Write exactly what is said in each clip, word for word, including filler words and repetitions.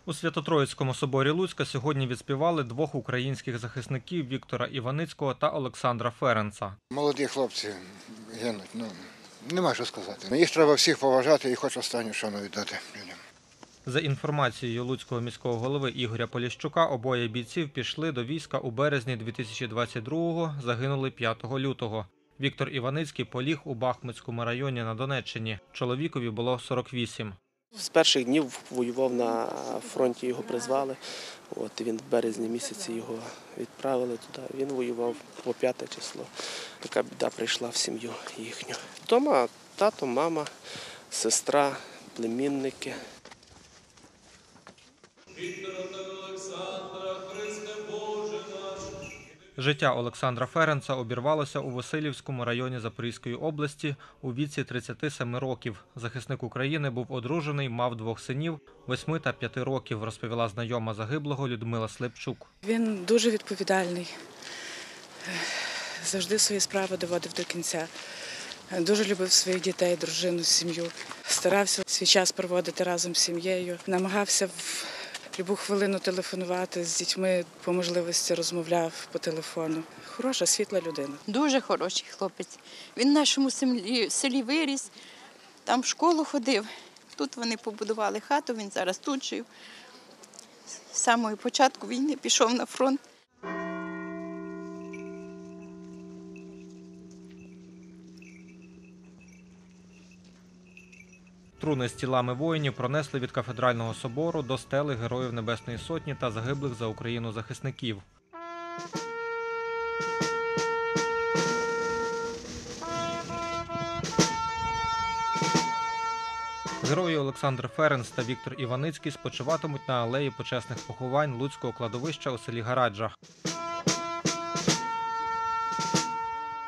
У Свято-Троїцькому соборі Луцька сьогодні відспівали двох українських захисників Віктора Іваницького та Олександра Ференца. Молоді хлопці гинуть, ну, нема що сказати. Їх треба всіх поважати і хоч останню шану віддати людям. За інформацією Луцького міського голови Ігоря Поліщука, обоє бійців пішли до війська у березні дві тисячі двадцять другого, загинули п'ятого лютого. Віктор Іваницький поліг у Бахмутському районі на Донеччині. Чоловікові було сорок вісім. З перших днів воював на фронті, його призвали. От, він в березні місяці його відправили туди. Він воював по п'яте число. Така біда прийшла в сім'ю їхню. Вдома тато, мама, сестра, племінники. Життя Олександра Ференца обірвалося у Василівському районі Запорізької області у віці тридцяти семи років. Захисник України був одружений, мав двох синів – восьми та п'яти років, розповіла знайома загиблого Людмила Слепчук. Він дуже відповідальний, завжди свої справи доводив до кінця. Дуже любив своїх дітей, дружину, сім'ю. Старався свій час проводити разом з сім'єю, намагався в любу хвилину телефонувати з дітьми, по можливості розмовляв по телефону. Хороша, світла людина. Дуже хороший хлопець. Він в нашому селі, селі виріс, там в школу ходив. Тут вони побудували хату, він зараз тут жив. З самого початку війни пішов на фронт. Труни з тілами воїнів пронесли від кафедрального собору до стели Героїв Небесної Сотні та загиблих за Україну захисників. Герої Олександр Ференц та Віктор Іваницький спочиватимуть на алеї почесних поховань Луцького кладовища у селі Гараджа.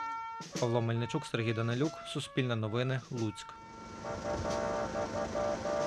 Павло Мельничук, Сергій Данилюк, Суспільне новини, Луцьк.